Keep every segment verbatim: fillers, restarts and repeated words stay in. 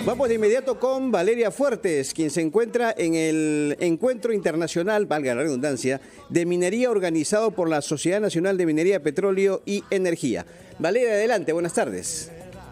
Vamos de inmediato con Valeria Fuertes, quien se encuentra en el Encuentro Internacional, valga la redundancia, de minería organizado por la Sociedad Nacional de Minería, Petróleo y Energía. Valeria, adelante, buenas tardes.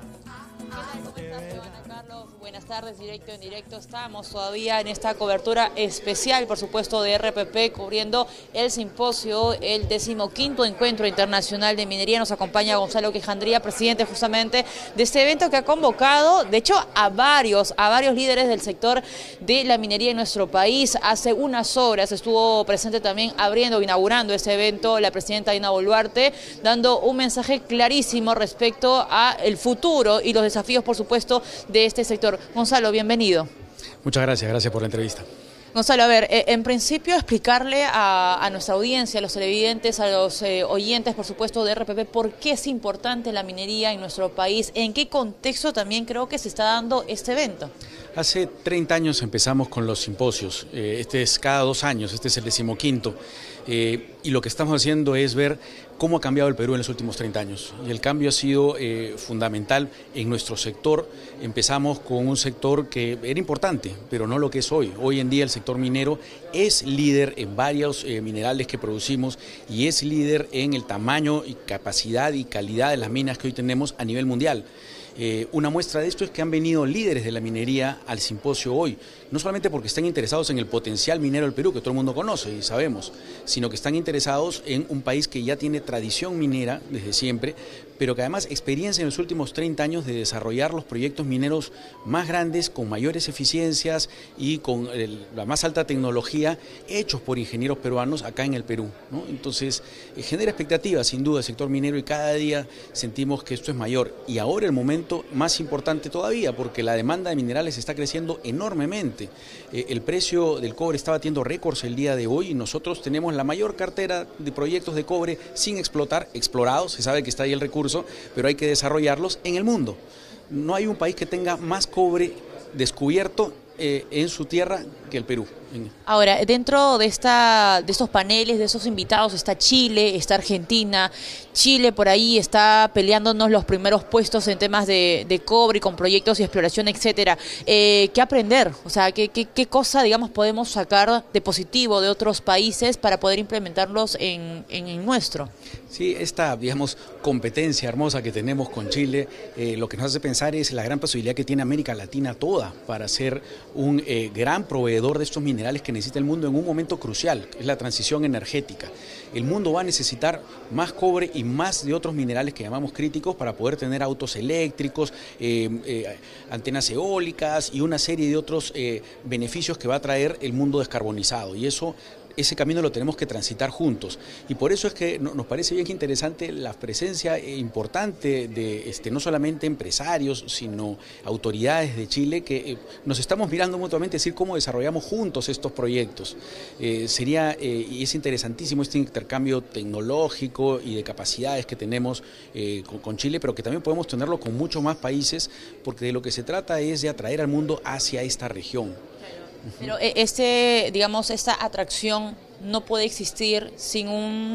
Buenas tardes, directo en directo. Estamos todavía en esta cobertura especial, por supuesto, de R P P, cubriendo el simposio, el decimoquinto Encuentro Internacional de Minería. Nos acompaña Gonzalo Quijandría, presidente justamente de este evento que ha convocado, de hecho, a varios, a varios líderes del sector de la minería en nuestro país. Hace unas horas estuvo presente también abriendo, inaugurando este evento, la presidenta Dina Boluarte, dando un mensaje clarísimo respecto a el futuro y los desafíos, por supuesto, de este sector. Gonzalo, bienvenido. Muchas gracias, gracias por la entrevista. Gonzalo, a ver, eh, en principio explicarle a, a nuestra audiencia, a los televidentes, a los eh, oyentes, por supuesto, de R P P, por qué es importante la minería en nuestro país, en qué contexto también creo que se está dando este evento. Hace treinta años empezamos con los simposios, eh, este es cada dos años, este es el decimoquinto, eh, y lo que estamos haciendo es ver cómo ha cambiado el Perú en los últimos treinta años. Y el cambio ha sido eh, fundamental en nuestro sector. Empezamos con un sector que era importante, pero no lo que es hoy. Hoy en día el sector minero es líder en varios eh, minerales que producimos y es líder en el tamaño y capacidad y calidad de las minas que hoy tenemos a nivel mundial. Eh, una muestra de esto es que han venido líderes de la minería al simposio hoy, no solamente porque están interesados en el potencial minero del Perú, que todo el mundo conoce y sabemos, sino que están interesados en un país que ya tiene tradición minera desde siempre, pero que además experiencia en los últimos treinta años de desarrollar los proyectos mineros más grandes, con mayores eficiencias y con el, la más alta tecnología, hechos por ingenieros peruanos acá en el Perú, ¿no? Entonces, eh, genera expectativas sin duda el sector minero y cada día sentimos que esto es mayor. Y ahora el momento más importante todavía, porque la demanda de minerales está creciendo enormemente. Eh, el precio del cobre está batiendo récords el día de hoy y nosotros tenemos la mayor cartera de proyectos de cobre sin explotar, explorados, se sabe que está ahí el recurso, pero hay que desarrollarlos en el mundo. No hay un país que tenga más cobre descubierto eh, en su tierra que el Perú. Ahora, dentro de, esta, de estos paneles, de esos invitados, está Chile, está Argentina. Chile por ahí está peleándonos los primeros puestos en temas de, de cobre, con proyectos y exploración, etcétera. Eh, ¿Qué aprender? O sea, ¿qué, qué, qué cosa, digamos, podemos sacar de positivo de otros países para poder implementarlos en, en el nuestro? Sí, esta, digamos, competencia hermosa que tenemos con Chile, eh, lo que nos hace pensar es la gran posibilidad que tiene América Latina toda para ser un eh, gran proveedor de estos minerales que necesita el mundo en un momento crucial, que es la transición energética. El mundo va a necesitar más cobre y más de otros minerales que llamamos críticos para poder tener autos eléctricos, eh, eh, antenas eólicas y una serie de otros eh, beneficios que va a traer el mundo descarbonizado. Y eso ese camino lo tenemos que transitar juntos y por eso es que nos parece bien interesante la presencia importante de este, no solamente empresarios sino autoridades de Chile que eh, nos estamos mirando mutuamente, decir cómo desarrollamos juntos estos proyectos. Eh, sería eh, y es interesantísimo este intercambio tecnológico y de capacidades que tenemos eh, con, con Chile, pero que también podemos tenerlo con muchos más países porque de lo que se trata es de atraer al mundo hacia esta región. Pero este, digamos, esta atracción no puede existir sin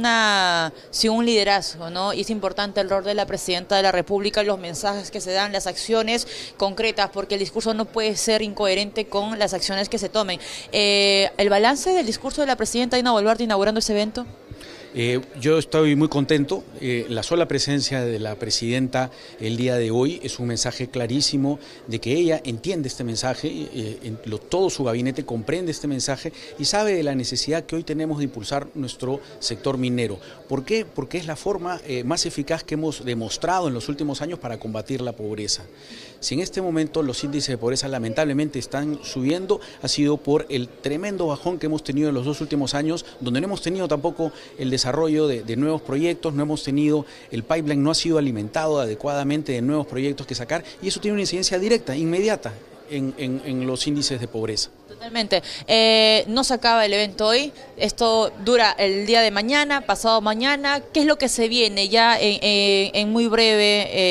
una sin un liderazgo, ¿no? Y es importante el rol de la presidenta de la República, los mensajes que se dan, las acciones concretas, porque el discurso no puede ser incoherente con las acciones que se tomen. Eh, ¿El balance del discurso de la presidenta Dina Boluarte inaugurando ese evento? Eh, yo estoy muy contento, eh, la sola presencia de la presidenta el día de hoy es un mensaje clarísimo de que ella entiende este mensaje, eh, en lo, todo su gabinete comprende este mensaje y sabe de la necesidad que hoy tenemos de impulsar nuestro sector minero. ¿Por qué? Porque es la forma eh, más eficaz que hemos demostrado en los últimos años para combatir la pobreza. Si en este momento los índices de pobreza lamentablemente están subiendo, ha sido por el tremendo bajón que hemos tenido en los dos últimos años, donde no hemos tenido tampoco el desarrollo de, de nuevos proyectos, no hemos tenido, el pipeline no ha sido alimentado adecuadamente de nuevos proyectos que sacar y eso tiene una incidencia directa, inmediata en, en, en los índices de pobreza. Totalmente. Eh, no se acaba el evento hoy, esto dura el día de mañana, pasado mañana. ¿Qué es lo que se viene ya en, en, en muy breve, eh,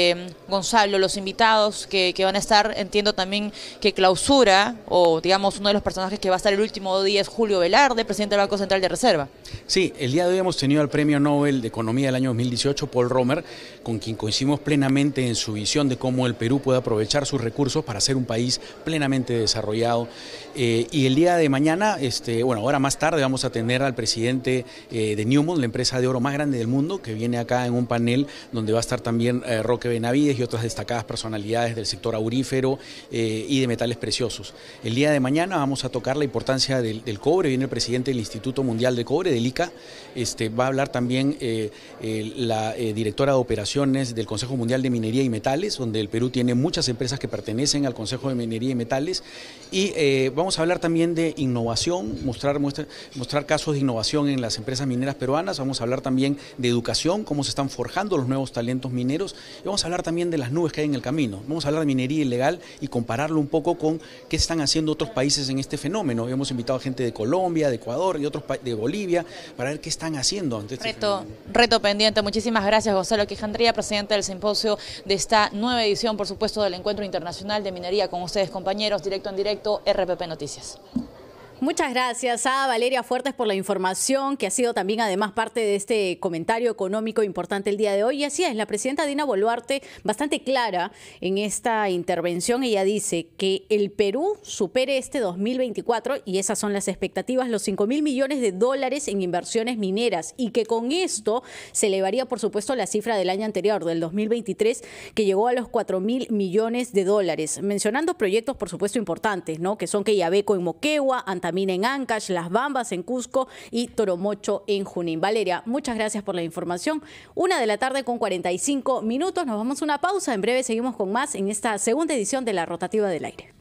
Gonzalo, los invitados que, que van a estar, entiendo también que clausura, o digamos uno de los personajes que va a estar el último día es Julio Velarde, presidente del Banco Central de Reserva. Sí, el día de hoy hemos tenido al Premio Nobel de Economía del año dos mil dieciocho, Paul Romer, con quien coincidimos plenamente en su visión de cómo el Perú puede aprovechar sus recursos para ser un país plenamente desarrollado. Eh, y el día de mañana, este, bueno, ahora más tarde vamos a tener al presidente eh, de Newmont, la empresa de oro más grande del mundo, que viene acá en un panel donde va a estar también eh, Roque Benavides y otras destacadas personalidades del sector aurífero eh, y de metales preciosos. El día de mañana vamos a tocar la importancia del, del cobre, viene el presidente del Instituto Mundial de Cobre, del I C A, este, va a hablar también eh, eh, la eh, directora de operaciones del Consejo Mundial de Minería y Metales, donde el Perú tiene muchas empresas que pertenecen al Consejo de Minería y Metales, y eh, vamos a hablar también de innovación, mostrar, mostrar, mostrar casos de innovación en las empresas mineras peruanas, vamos a hablar también de educación, cómo se están forjando los nuevos talentos mineros, y vamos a hablar también de las nubes que hay en el camino, vamos a hablar de minería ilegal y compararlo un poco con qué están haciendo otros países en este fenómeno. Hemos invitado a gente de Colombia, de Ecuador y otros de Bolivia para ver qué están haciendo ante este reto, fenómeno. Reto pendiente. Muchísimas gracias, Gonzalo Quijandría, presidente del simposio de esta nueva edición, por supuesto, del Encuentro Internacional de Minería. Con ustedes, compañeros, directo en directo, R P P Noticias. Muchas gracias a Valeria Fuertes por la información, que ha sido también además parte de este comentario económico importante el día de hoy. Y así es, la presidenta Dina Boluarte, bastante clara en esta intervención, ella dice que el Perú supere este dos mil veinticuatro, y esas son las expectativas, los cinco mil millones de dólares en inversiones mineras, y que con esto se elevaría, por supuesto, la cifra del año anterior, del dos mil veintitrés, que llegó a los cuatro mil millones de dólares. Mencionando proyectos, por supuesto, importantes, ¿no? Que son Quellaveco en Moquegua, Antamina en Ancash, Las Bambas en Cusco y Toromocho en Junín. Valeria, muchas gracias por la información. Una de la tarde con cuarenta y cinco minutos. Nos vamos a una pausa. En breve seguimos con más en esta segunda edición de La Rotativa del Aire.